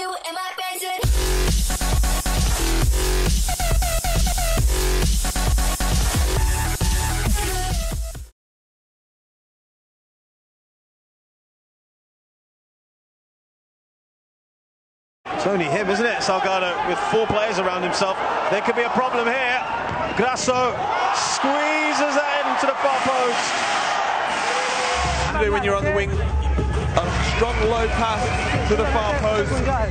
you in my basement. It's only him, isn't it? Salgado with 4 players around himself. There could be a problem here. Grasso squeezes that into the far post. To do when you're on the wing, a strong low pass to the far post.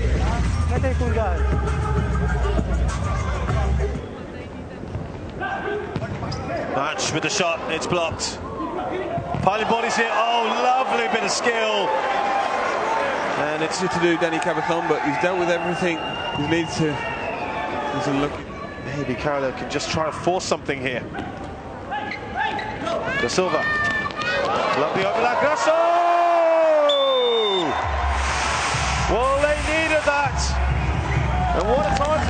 Match with the shot, it's blocked. Piling bodies here. Oh, lovely bit of skill. And it's to do Danny Cabazon, but he's dealt with everything. He needs to look. Maybe Carlo can just try to force something here. Da Silva. Lovely overlap. Grasso! Well, they needed that. And what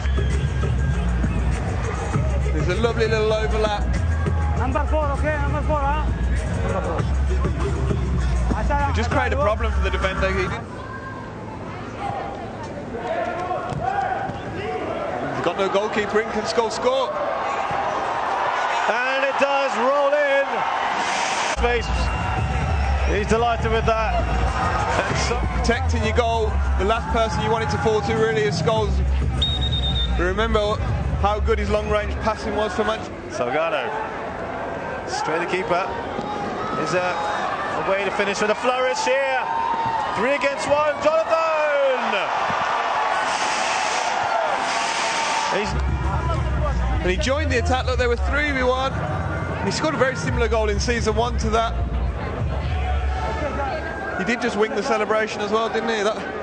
a time. There's a lovely little overlap. Number 4, okay? Number 4, huh? He just created a problem for the defender. He didn't. Got no goalkeeper in, can score. And it does roll in. Face. He's delighted with that. And so protecting your goal, the last person you want it to fall to really is Scholes. Remember how good his long-range passing was for Manchester. Salgado. Straight the keeper. Is a way to finish with a flourish here. 3 against 1. Jonathan! And he joined the attack. Look, there were 3v1. He scored a very similar goal in season 1 to that. He did just wing the celebration as well, didn't he?